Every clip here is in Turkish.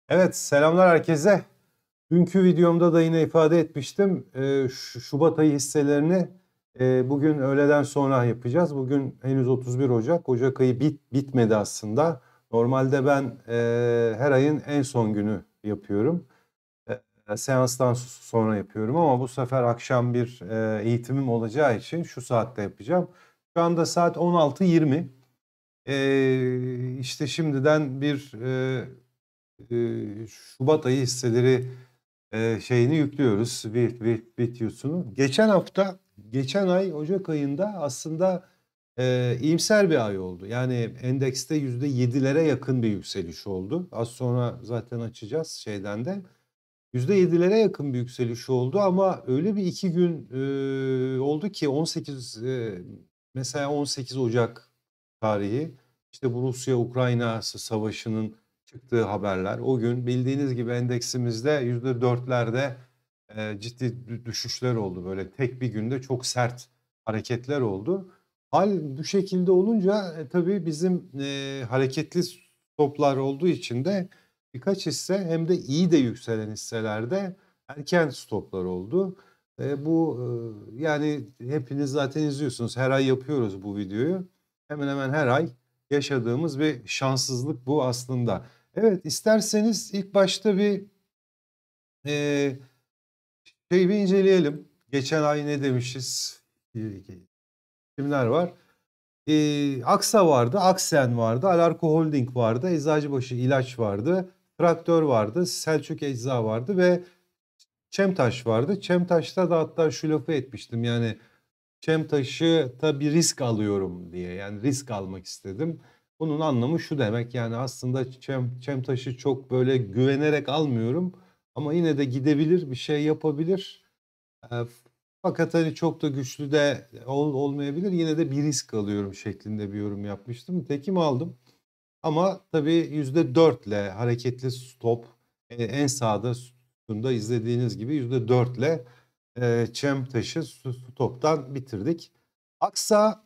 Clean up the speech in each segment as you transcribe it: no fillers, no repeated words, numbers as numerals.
Evet, selamlar herkese. Dünkü videomda da yine ifade etmiştim. Şubat ayı hisselerini bugün öğleden sonra yapacağız. Bugün henüz 31 Ocak. Ocak ayı bitmedi aslında. Normalde ben her ayın en son günü yapıyorum. Seanstan sonra yapıyorum ama bu sefer akşam bir eğitimim olacağı için şu saatte yapacağım. Şu anda saat 16:20. İşte şimdiden bir Şubat ayı hisseleri şeyini yüklüyoruz, videosunu. Geçen ay Ocak ayında aslında iyimser bir ay oldu. Yani endekste %7'lere yakın bir yükseliş oldu. Az sonra zaten açacağız şeyden de. %7'lere yakın bir yükseliş oldu ama öyle bir iki gün oldu ki 18 mesela 18 Ocak tarihi işte bu Rusya-Ukrayna savaşının çıktığı haberler. O gün bildiğiniz gibi endeksimizde %4'lerde ciddi düşüşler oldu. Böyle tek bir günde çok sert hareketler oldu. Hal bu şekilde olunca tabii bizim hareketli stoplar olduğu için de birkaç hisse hem de iyi de yükselen hisselerde erken stoplar oldu. Bu yani hepiniz zaten izliyorsunuz. Her ay yapıyoruz bu videoyu. Hemen hemen her ay yaşadığımız bir şanssızlık bu aslında. Evet, isterseniz ilk başta bir e, bir inceleyelim. Geçen ay ne demişiz? Kimler var? Aksa vardı, Aksen vardı, Alarko Holding vardı, Eczacıbaşı İlaç vardı, Traktör vardı, Selçuk Ecza vardı ve Çemtaş vardı. Çemtaş'ta da hatta şu lafı etmiştim, yani Çemtaş'ta bir risk alıyorum diye, yani risk almak istedim. Bunun anlamı şu demek, yani aslında Çemtaş'ı çok böyle güvenerek almıyorum ama yine de gidebilir, bir şey yapabilir. Fakat hani çok da güçlü de olmayabilir. Yine de bir risk alıyorum şeklinde bir yorum yapmıştım. Tekim aldım. Ama tabii %4'le hareketli stop, en sağda sütunda izlediğiniz gibi %4'le Çemtaş'ı stoptan bitirdik. Aksa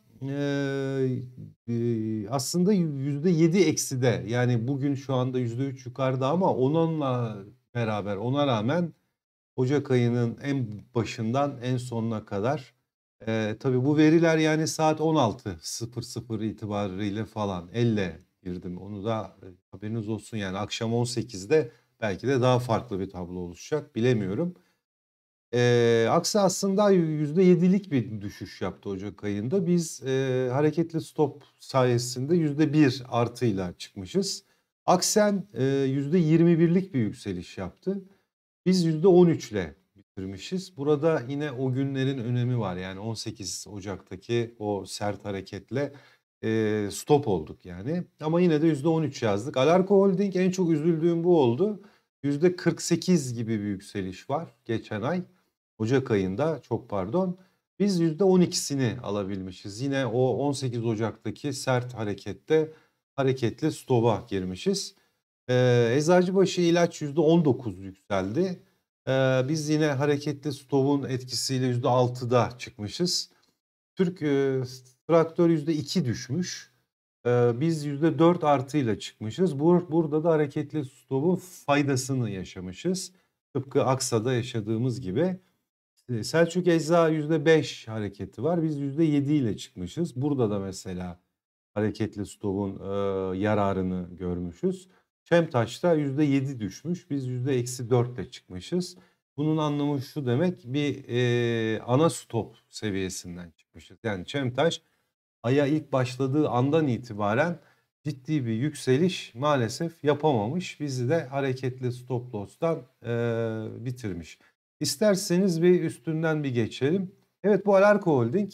aslında %7 ekside, yani bugün şu anda %3 yukarıda ama onunla beraber, ona rağmen Ocak ayının en başından en sonuna kadar. Tabii bu veriler yani saat 16:00 itibariyle falan elle girdim. Onu da haberiniz olsun, yani akşam 18'de belki de daha farklı bir tablo oluşacak, bilemiyorum. Aksi aslında %7'lik bir düşüş yaptı Ocak ayında. Biz hareketli stop sayesinde %1 artıyla çıkmışız. Aksen %21'lik bir yükseliş yaptı. Biz %13'le bitirmişiz. Burada yine o günlerin önemi var. Yani 18 Ocak'taki o sert hareketle stop olduk yani. Ama yine de %13 yazdık. Alarko Holding, en çok üzüldüğüm bu oldu. %48 gibi bir yükseliş var geçen ay. Ocak ayında, çok pardon. Biz %12'sini alabilmişiz. Yine o 18 Ocak'taki sert harekette hareketli stopa girmişiz. Eczacıbaşı İlaç %19 yükseldi. Biz yine hareketli stopun etkisiyle %6'da çıkmışız. Türk Traktör %2 düşmüş. Biz %4 artıyla çıkmışız. Burada da hareketli stopun faydasını yaşamışız. Tıpkı Aksa'da yaşadığımız gibi. Selçuk Ecza %5 hareketi var. Biz %7 ile çıkmışız. Burada da mesela hareketli stopun yararını görmüşüz. Çemtaş'ta %7 düşmüş. Biz %-4 ile çıkmışız. Bunun anlamı şu demek: bir ana stop seviyesinden çıkmışız. Yani Çemtaş aya ilk başladığı andan itibaren ciddi bir yükseliş maalesef yapamamış. Bizi de hareketli stop loss'tan bitirmiş. İsterseniz bir üstünden bir geçelim. Evet, bu Alarko Holding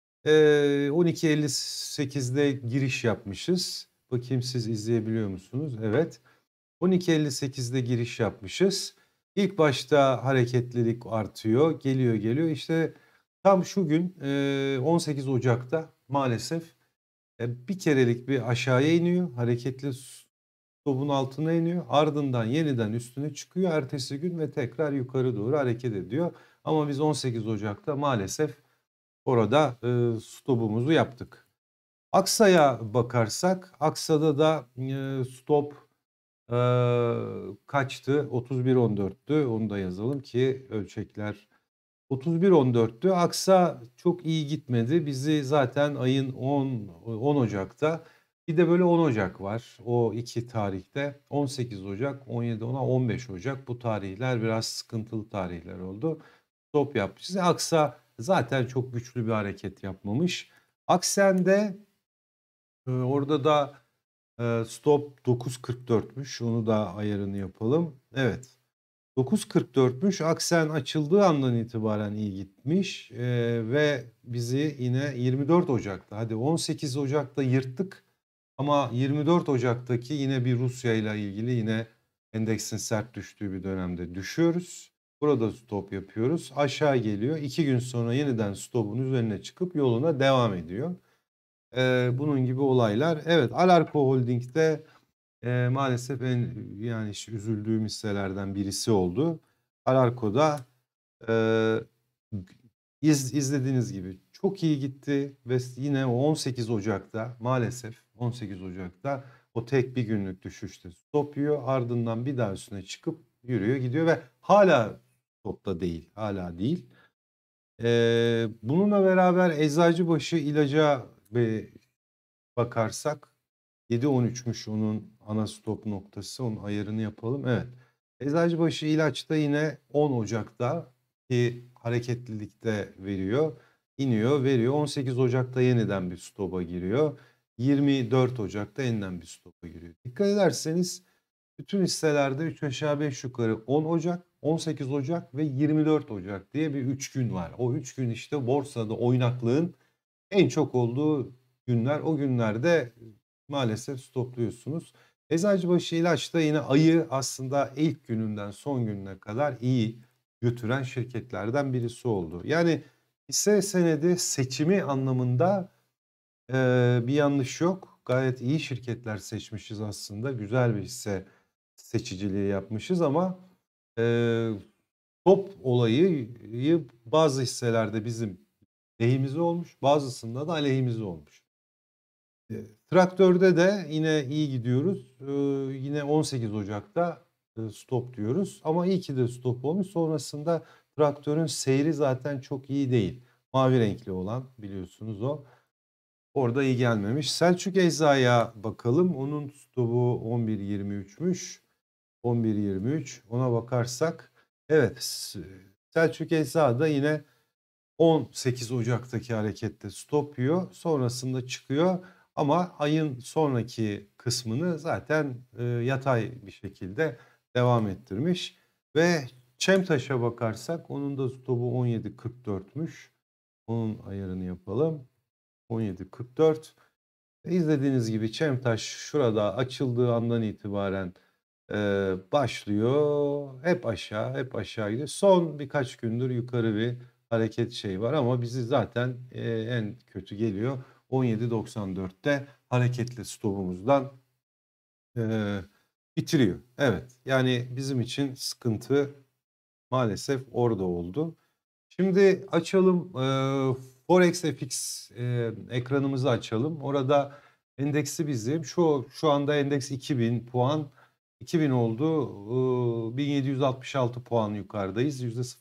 12.58'de giriş yapmışız. Bakayım, siz izleyebiliyor musunuz? Evet. 12.58'de giriş yapmışız. İlk başta hareketlilik artıyor. Geliyor. İşte tam şu gün 18 Ocak'ta maalesef bir kerelik bir aşağıya iniyor. Hareketli stopun altına iniyor. Ardından yeniden üstüne çıkıyor ertesi gün ve tekrar yukarı doğru hareket ediyor. Ama biz 18 Ocak'ta maalesef orada stopumuzu yaptık. Aksa'ya bakarsak, Aksa'da da stop Kaçtı? 31.14'tü. Onu da yazalım ki ölçekler 31.14'tü. Aksa çok iyi gitmedi. Bizi zaten ayın 10 Ocak'ta bir de böyle 10 Ocak var. O iki tarihte 18 Ocak, 17 ona 15 Ocak bu tarihler biraz sıkıntılı tarihler oldu. Stop yapmışız. Aksa zaten çok güçlü bir hareket yapmamış. Aksen'de orada da stop 9.44'müş. Onu da ayarını yapalım. Evet. 9.44'müş. Aksen açıldığı andan itibaren iyi gitmiş. Ve bizi yine 24 Ocak'ta, hadi 18 Ocak'ta yırttık. Ama 24 Ocak'taki yine bir Rusya ile ilgili yine endeksin sert düştüğü bir dönemde düşüyoruz. Burada stop yapıyoruz. Aşağı geliyor. 2 gün sonra yeniden stopun üzerine çıkıp yoluna devam ediyor. Bunun gibi olaylar. Evet, Alarko Holding'de maalesef en yani üzüldüğüm hisselerden birisi oldu. Alarko'da e, izlediğiniz gibi çok iyi gitti ve yine o 18 Ocak'ta maalesef 18 Ocak'ta o tek bir günlük düşüşte stop yiyor. Ardından bir daha üstüne çıkıp yürüyor gidiyor ve hala stopta değil. Hala değil. Bununla beraber Eczacıbaşı ilaca bakarsak 7.13'müş onun ana stop noktası. Onun ayarını yapalım. Evet. Eczacıbaşı ilaçta yine 10 Ocak'ta ki hareketlilikte veriyor. İniyor, veriyor. 18 Ocak'ta yeniden bir stopa giriyor. 24 Ocak'ta yeniden bir stopa giriyor. Dikkat ederseniz bütün hisselerde 3 aşağı 5 yukarı 10 Ocak, 18 Ocak ve 24 Ocak diye bir 3 gün var. O 3 gün işte borsada oynaklığın en çok olduğu günler. O günlerde maalesef stopluyorsunuz. Eczacıbaşı ilaçta yine ayı aslında ilk gününden son gününe kadar iyi götüren şirketlerden birisi oldu. Yani hisse senedi seçimi anlamında bir yanlış yok. Gayet iyi şirketler seçmişiz aslında. Güzel bir hisse seçiciliği yapmışız ama e, top olayı bazı hisselerde bizim lehimize olmuş, bazısında da aleyhimize olmuş. Traktörde de yine iyi gidiyoruz. Yine 18 Ocak'ta stop diyoruz. Ama iyi ki de stop olmuş. Sonrasında traktörün seyri zaten çok iyi değil. Mavi renkli olan biliyorsunuz o. Orada iyi gelmemiş. Selçuk Ecza'ya bakalım. Onun stopu 11.23'müş. 11.23. Ona bakarsak evet, Selçuk Ecza da yine 18 Ocak'taki harekette stop yiyor. Sonrasında çıkıyor. Ama ayın sonraki kısmını zaten yatay bir şekilde devam ettirmiş. Ve Çemtaş'a bakarsak onun da stopu 17.44'müş. Onun ayarını yapalım. 17.44. İzlediğiniz gibi Çemtaş şurada açıldığı andan itibaren başlıyor. Hep aşağı, hep aşağı gidiyor. Son birkaç gündür yukarı bir hareket şey var ama bizi zaten en kötü geliyor. 17.94'te hareketli stopumuzdan bitiriyor. Evet, yani bizim için sıkıntı maalesef orada oldu. Şimdi açalım Forex FX ekranımızı açalım. Orada endeksi bizim şu anda endeks 2000 puan. 2000 oldu. 1766 puan yukarıdayız.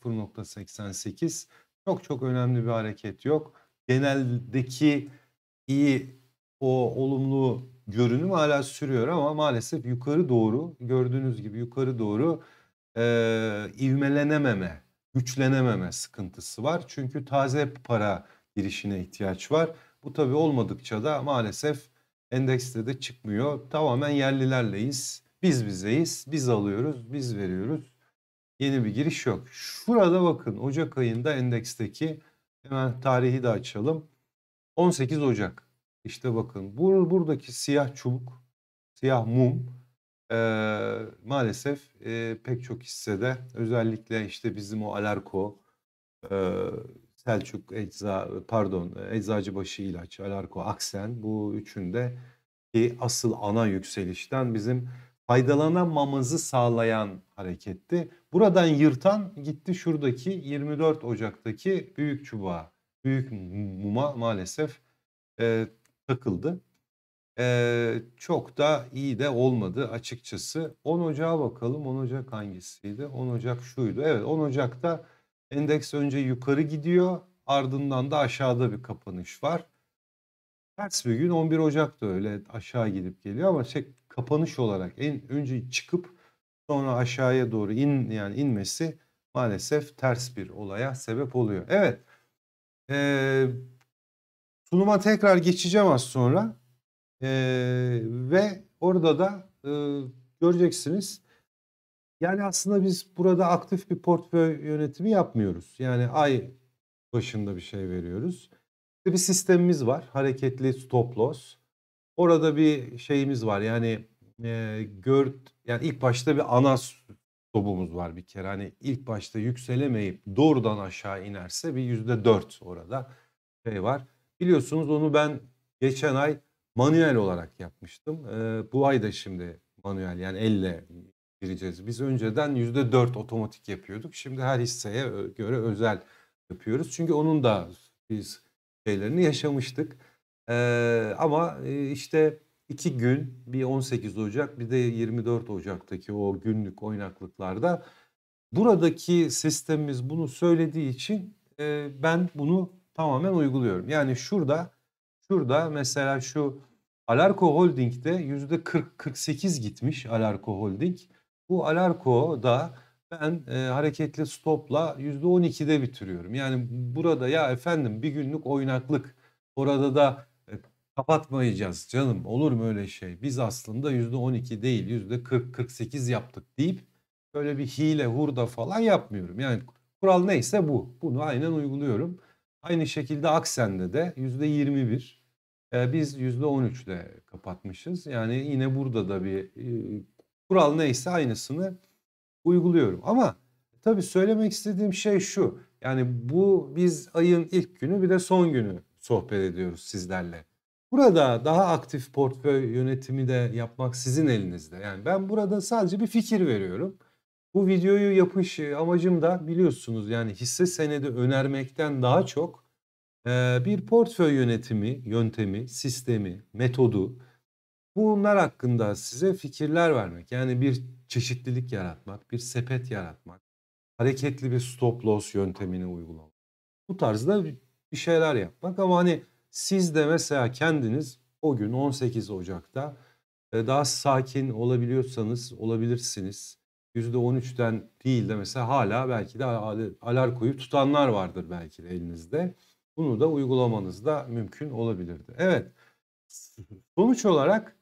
%0.88. Çok çok önemli bir hareket yok. Geneldeki iyi o olumlu görünüm hala sürüyor ama maalesef yukarı doğru gördüğünüz gibi yukarı doğru ivmelenememe, güçlenememe sıkıntısı var. Çünkü taze para girişine ihtiyaç var. Bu tabii olmadıkça da maalesef endekste de çıkmıyor. Tamamen yerlilerleyiz. Biz bizeyiz. Biz alıyoruz, biz veriyoruz. Yeni bir giriş yok. Şurada bakın Ocak ayında endeksteki hemen tarihi de açalım. 18 Ocak. İşte bakın buradaki siyah çubuk, siyah mum maalesef pek çok hissede özellikle işte bizim o Alarko, eee, Selçuk Eczacıbaşı ilaç, Alarko, Aksen bu üçünde ki asıl ana yükselişten bizim faydalanamamızı sağlayan hareketti. Buradan yırtan gitti şuradaki 24 Ocak'taki büyük çubuğa, büyük muma maalesef takıldı. Çok da iyi de olmadı açıkçası. 10 Ocak'a bakalım. 10 Ocak hangisiydi? 10 Ocak şuydu. Evet, 10 Ocak'ta endeks önce yukarı gidiyor. Ardından da aşağıda bir kapanış var. Ters bir gün 11 Ocak'ta öyle aşağı gidip geliyor ama kapanış olarak en önce çıkıp sonra aşağıya doğru yani inmesi maalesef ters bir olaya sebep oluyor. Evet. Ee, Sunuma tekrar geçeceğim az sonra. Ve orada da göreceksiniz. Yani aslında biz burada aktif bir portföy yönetimi yapmıyoruz. Yani ay başında bir şey veriyoruz. Bir sistemimiz var. Hareketli stop loss. Orada bir şeyimiz var. Yani yani ilk başta bir ana stopumuz var bir kere. Hani ilk başta yükselemeyip doğrudan aşağı inerse bir %4 orada şey var. Biliyorsunuz onu ben geçen ay manuel olarak yapmıştım. Bu ay da şimdi manuel yani elle gireceğiz. Biz önceden %4 otomatik yapıyorduk. Şimdi her hisseye göre özel yapıyoruz. Çünkü onun da biz şeylerini yaşamıştık. Ama işte 2 gün, bir 18 Ocak bir de 24 Ocak'taki o günlük oynaklıklarda buradaki sistemimiz bunu söylediği için ben bunu tamamen uyguluyorum. Yani şurada mesela şu Alarko Holding'de %40-48 gitmiş Alarko Holding. Bu Alarko'da ben hareketli stopla %12'de bitiriyorum. Yani burada ya efendim bir günlük oynaklık, orada da kapatmayacağız canım, olur mu öyle şey? Biz aslında %12 değil %40-48 yaptık deyip böyle bir hile hurda falan yapmıyorum. Yani kural neyse bu. Bunu aynen uyguluyorum. Aynı şekilde Aksen'de de %21. Biz %13'le kapatmışız. Yani yine burada da bir kural neyse aynısını uyguluyorum. Ama tabii söylemek istediğim şey şu. Yani biz ayın ilk günü bir de son günü sohbet ediyoruz sizlerle. Burada daha aktif portföy yönetimi de yapmak sizin elinizde. Yani ben burada sadece bir fikir veriyorum. Bu videoyu yapış amacım da biliyorsunuz yani hisse senedi önermekten daha çok bir portföy yönetimi, yöntemi, sistemi, metodu, bunlar hakkında size fikirler vermek. Yani bir çeşitlilik yaratmak, bir sepet yaratmak, hareketli bir stop loss yöntemini uygulamak. Bu tarzda bir şeyler yapmak ama hani siz de mesela kendiniz o gün 18 Ocak'ta daha sakin olabiliyorsanız olabilirsiniz. %13'ten değil de mesela hala belki de Alarko'yu tutanlar vardır belki de elinizde. Bunu da uygulamanız da mümkün olabilirdi. Evet. Sonuç olarak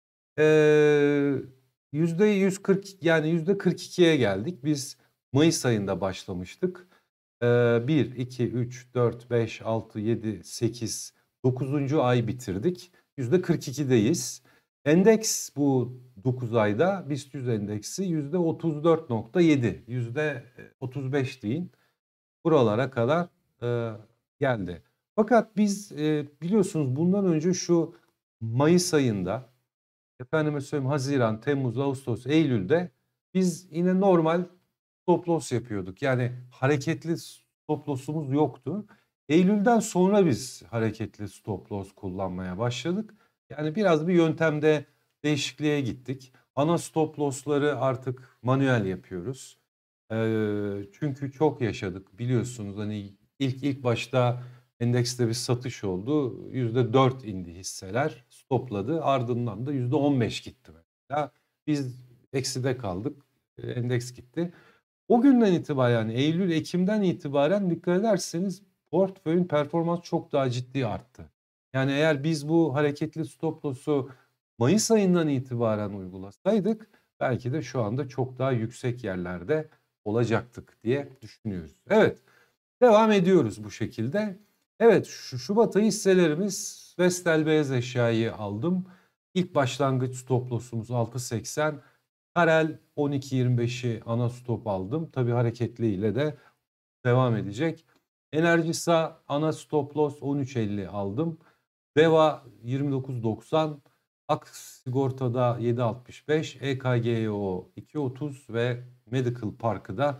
%140 yani %42'ye geldik. Biz Mayıs ayında başlamıştık. 1, 2, 3, 4, 5, 6, 7, 8, 9. ay bitirdik. %42'deyiz. Endeks bu 9 ayda BIST 100 endeksi %34.7, %35 deyin. Buralara kadar geldi. Fakat biz biliyorsunuz bundan önce şu Mayıs ayında, efendime söyleyeyim Haziran, Temmuz, Ağustos, Eylül'de biz yine normal stop loss yapıyorduk. Yani hareketli stop loss'umuz yoktu. Eylül'den sonra biz hareketli stop loss kullanmaya başladık. Yani biraz bir yöntemde değişikliğe gittik. Ana stop loss'ları artık manuel yapıyoruz. Çünkü çok yaşadık biliyorsunuz hani ilk başta endekste bir satış oldu. %4 indi hisseler, stopladı. Ardından da %15 gitti mesela. Biz ekside kaldık. Endeks gitti. O günden itibaren yani Eylül, Ekim'den itibaren dikkat ederseniz portföyün performansı çok daha ciddi arttı. Yani eğer biz bu hareketli stop loss'u Mayıs ayından itibaren uygulasaydık belki de şu anda çok daha yüksek yerlerde olacaktık diye düşünüyoruz. Evet, devam ediyoruz bu şekilde. Evet, şu Şubat ayı hisselerimiz Vestel Beyaz Eşya'yı aldım. İlk başlangıç stop loss'umuz 6.80. Karel 12.25'i ana stop aldım. Tabii hareketliyle de devam edecek. Enerjisa ana stop loss 13.50 aldım. Deva 29.90, Ak Sigorta'da 7.65, EKGO 2.30 ve Medical Park'ı da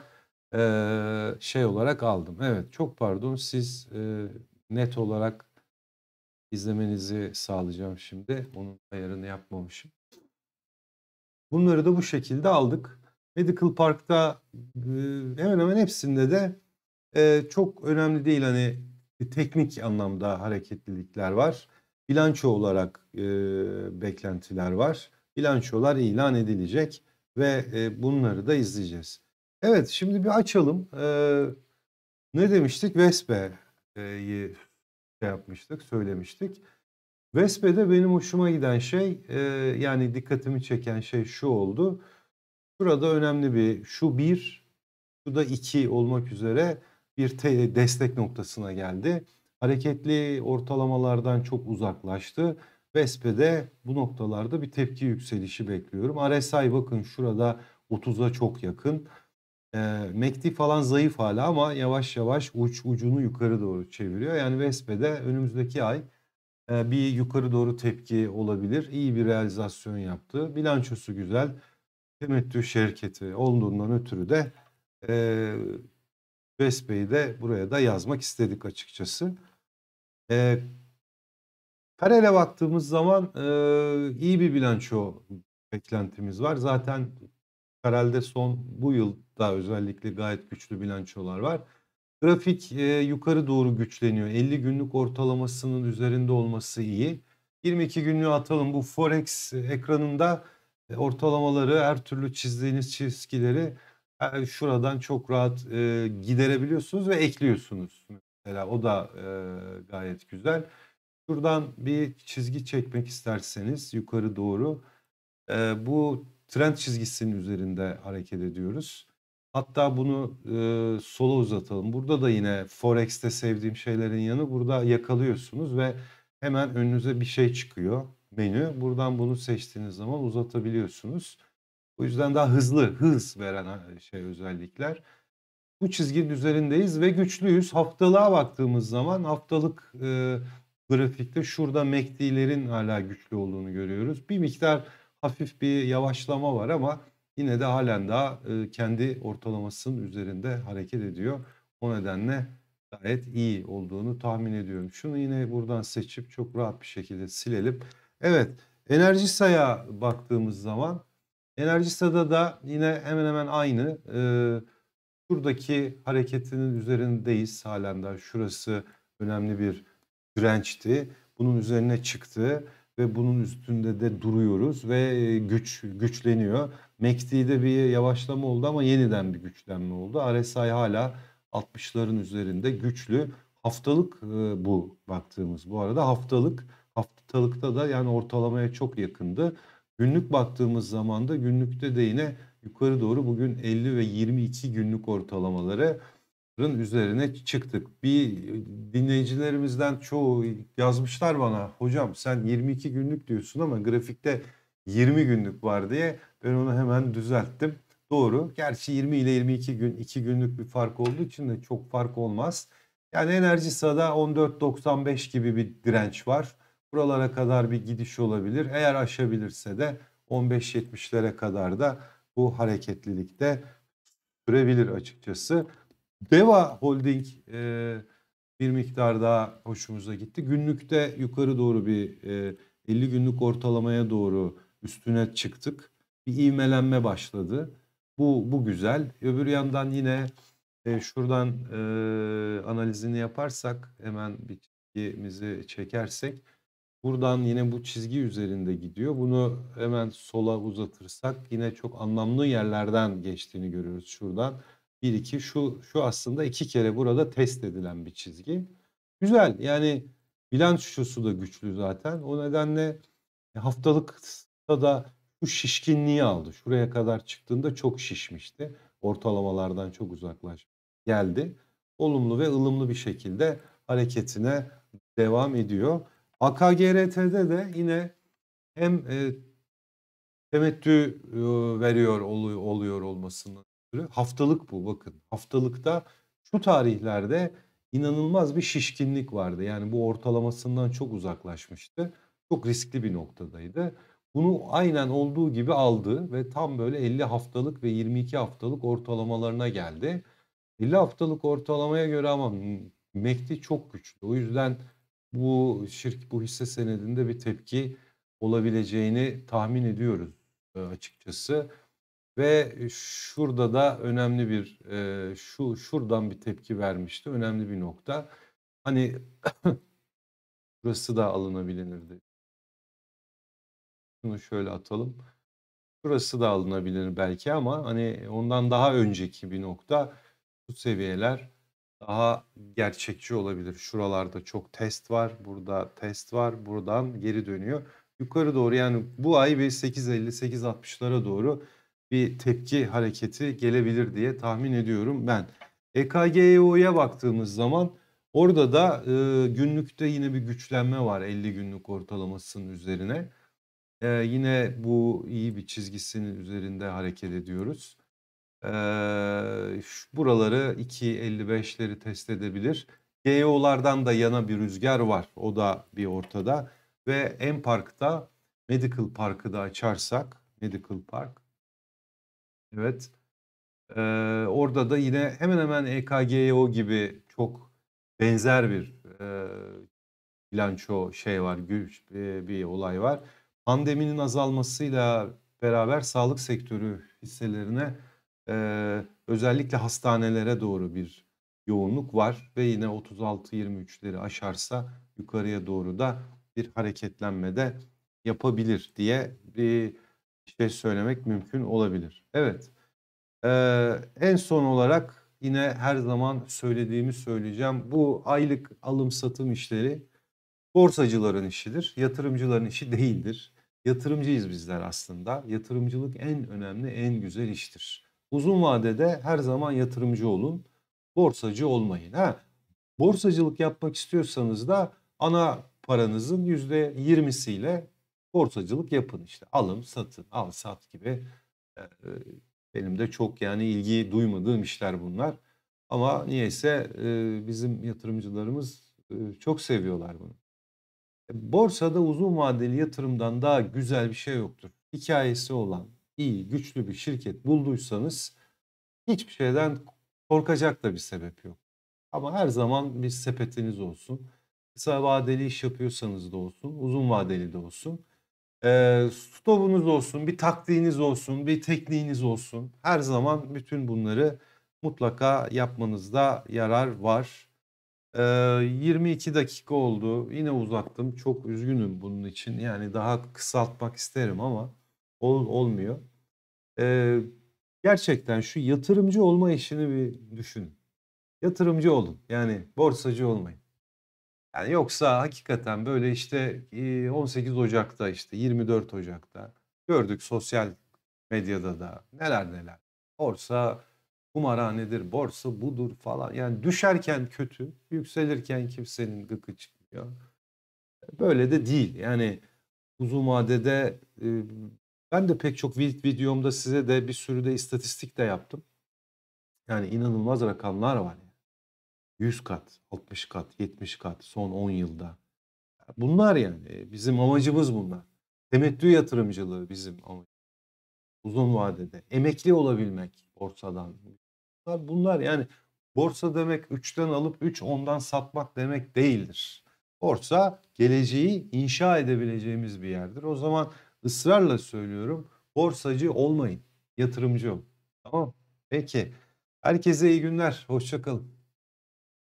şey olarak aldım. Evet, çok pardon, siz net olarak izlemenizi sağlayacağım şimdi. Onun ayarını yapmamışım. Bunları da bu şekilde aldık. Medical Park'ta hemen hemen hepsinde de çok önemli değil, hani teknik anlamda hareketlilikler var. Bilanço olarak beklentiler var. Bilançolar ilan edilecek ve bunları da izleyeceğiz. Evet, şimdi bir açalım. Ne demiştik? Vespe'yi şey yapmıştık, söylemiştik. Vespe'de benim hoşuma giden şey, yani dikkatimi çeken şey şu oldu. Burada önemli şu 1, şu da 2 olmak üzere bir destek noktasına geldi. Hareketli ortalamalardan çok uzaklaştı. Vespe'de bu noktalarda bir tepki yükselişi bekliyorum. RSI bakın şurada 30'a çok yakın. MACD falan zayıf hala ama yavaş yavaş ucunu yukarı doğru çeviriyor. Yani Vespe'de önümüzdeki ay bir yukarı doğru tepki olabilir. İyi bir realizasyon yaptı. Bilançosu güzel. Temettü şirketi olduğundan ötürü de Vespe'yi de buraya da yazmak istedik açıkçası. Karele baktığımız zaman iyi bir bilanço beklentimiz var. Zaten Karel'de bu yılda özellikle gayet güçlü bilançolar var. Grafik yukarı doğru güçleniyor. 50 günlük ortalamasının üzerinde olması iyi. 22 günlüğü atalım. Bu Forex ekranında ortalamaları, her türlü çizdiğiniz çizgileri şuradan çok rahat giderebiliyorsunuz ve ekliyorsunuz. Mesela o da gayet güzel. Şuradan bir çizgi çekmek isterseniz yukarı doğru bu trend çizgisinin üzerinde hareket ediyoruz. Hatta bunu sola uzatalım. Burada da yine Forex'te sevdiğim şeylerin yanı, burada yakalıyorsunuz ve hemen önünüze bir şey çıkıyor, menü. Buradan bunu seçtiğiniz zaman uzatabiliyorsunuz. O yüzden daha hız veren özellikler. Bu çizginin üzerindeyiz ve güçlüyüz. Haftalığa baktığımız zaman haftalık grafikte şurada MACD'lerin hala güçlü olduğunu görüyoruz. Bir miktar hafif bir yavaşlama var ama yine de halen daha kendi ortalamasının üzerinde hareket ediyor. O nedenle gayet iyi olduğunu tahmin ediyorum. Şunu yine buradan seçip çok rahat bir şekilde silelim. Evet, Enerjisa'ya baktığımız zaman Enerjisa'da da yine hemen hemen aynı. Şuradaki hareketinin üzerindeyiz halen daha. Şurası önemli bir dirençti. Bunun üzerine çıktı ve bunun üstünde de duruyoruz ve güçleniyor. MACD'de bir yavaşlama oldu ama yeniden bir güçlenme oldu. RSI hala 60'ların üzerinde güçlü. Haftalık bu baktığımız, bu arada haftalıkta da yani ortalamaya çok yakındı. Günlük baktığımız zaman da günlükte de yine yukarı doğru bugün 50 ve 22 günlük ortalamaların üzerine çıktık. Bir dinleyicilerimizden çoğu yazmışlar bana, hocam sen 22 günlük diyorsun ama grafikte 20 günlük var diye. Ben onu hemen düzelttim. Doğru. Gerçi 20 ile 22 gün 2 günlük bir fark olduğu için de çok fark olmaz. Yani Enerjisa'da 14.95 gibi bir direnç var. Buralara kadar bir gidiş olabilir. Eğer aşabilirse de 15.70'lere kadar da bu hareketlilikte sürebilir açıkçası. Deva Holding bir miktar daha hoşumuza gitti. Günlükte yukarı doğru bir 50 günlük ortalamaya doğru üstüne çıktık. Bir ivmelenme başladı. Bu güzel. Öbür yandan yine şuradan analizini yaparsak, hemen bir çizgimizi çekersek, buradan yine bu çizgi üzerinde gidiyor. Bunu hemen sola uzatırsak yine çok anlamlı yerlerden geçtiğini görüyoruz şuradan. 1-2 şu aslında 2 kere burada test edilen bir çizgi. Güzel, yani bilançosu da güçlü zaten. O nedenle haftalıkta da bu şişkinliği aldı. Şuraya kadar çıktığında çok şişmişti. Ortalamalardan çok geldi. Olumlu ve ılımlı bir şekilde hareketine devam ediyor. AKGRT'de de yine hem temettü veriyor oluyor olmasından ötürü. Haftalık bu, bakın. Haftalıkta şu tarihlerde inanılmaz bir şişkinlik vardı. Yani bu ortalamasından çok uzaklaşmıştı. Çok riskli bir noktadaydı. Bunu aynen olduğu gibi aldı ve tam böyle 50 haftalık ve 22 haftalık ortalamalarına geldi. 50 haftalık ortalamaya göre ama MACD çok güçlü. O yüzden bu hisse senedinde bir tepki olabileceğini tahmin ediyoruz, açıkçası. Ve şurada da önemli bir, şuradan bir tepki vermişti. Önemli bir nokta. Hani burası da alınabilirdi. Şunu şöyle atalım. Burası da alınabilir belki ama hani ondan daha önceki bir nokta, bu seviyeler daha gerçekçi olabilir. Şuralarda çok test var, burada test var, buradan geri dönüyor. Yukarı doğru, yani bu ay bir 8.50-8.60'lara doğru bir tepki hareketi gelebilir diye tahmin ediyorum ben. EKGEO'ya baktığımız zaman orada da günlükte yine bir güçlenme var 50 günlük ortalamasının üzerine. Yine bu iyi bir çizgisinin üzerinde hareket ediyoruz. Buraları 2.55'leri test edebilir. GEO'lardan da yana bir rüzgar var. O da bir ortada. Ve M-Park'ta, Medical Park'ı da açarsak, Medical Park, evet. Orada da yine hemen hemen EKGO gibi çok benzer bir bilanço var, bir olay var. Pandeminin azalmasıyla beraber sağlık sektörü hisselerine, özellikle hastanelere doğru bir yoğunluk var ve yine 36-23'leri aşarsa yukarıya doğru da bir hareketlenme de yapabilir diye bir şey söylemek mümkün olabilir. Evet. En son olarak yine her zaman söylediğimi söyleyeceğim. Bu aylık alım satım işleri borsacıların işidir, yatırımcıların işi değildir. Yatırımcıyız bizler aslında. Yatırımcılık en önemli, en güzel iştir. Uzun vadede her zaman yatırımcı olun, borsacı olmayın. Borsacılık yapmak istiyorsanız da ana paranızın %20'siyle borsacılık yapın işte. Alım, satın, al, sat gibi. Ee, Benim de çok yani ilgi duymadığım işler bunlar. Ama niyeyse bizim yatırımcılarımız çok seviyorlar bunu. Borsada uzun vadeli yatırımdan daha güzel bir şey yoktur. Hikayesi olan, iyi, güçlü bir şirket bulduysanız hiçbir şeyden korkacak da bir sebep yok. Ama her zaman bir sepetiniz olsun. Kısa vadeli iş yapıyorsanız da olsun, uzun vadeli de olsun. Stopunuz olsun, bir taktiğiniz olsun, bir tekniğiniz olsun. Her zaman bütün bunları mutlaka yapmanızda yarar var. 22 dakika oldu. Yine uzattım. Çok üzgünüm bunun için. Yani daha kısaltmak isterim ama olmuyor. Ee, Gerçekten şu yatırımcı olma işini bir düşünün. Yatırımcı olun. Yani borsacı olmayın. Yani yoksa hakikaten böyle işte 18 Ocak'ta, işte 24 Ocak'ta gördük sosyal medyada da neler neler. Borsa kumarhanedir, borsa budur falan. Yani düşerken kötü, yükselirken kimsenin gıkı çıkmıyor. Böyle de değil. Yani uzun vadede ben de pek çok videomda size de bir sürü de istatistik de yaptım. Yani inanılmaz rakamlar var. 100 kat, 60 kat, 70 kat son 10 yılda. Bunlar yani bizim amacımız bunlar. Temettü yatırımcılığı bizim amacımız. Uzun vadede emekli olabilmek borsadan. Bunlar yani borsa demek 3'ten alıp 3.10'dan satmak demek değildir. Borsa geleceği inşa edebileceğimiz bir yerdir. O zaman ısrarla söylüyorum, borsacı olmayın, yatırımcı olun. Tamam. Peki. Herkese iyi günler. Hoşça kalın.